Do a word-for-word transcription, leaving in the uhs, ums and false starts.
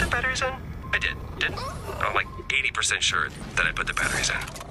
batteries in? I did, didn't? I'm like eighty percent sure that I put the batteries in.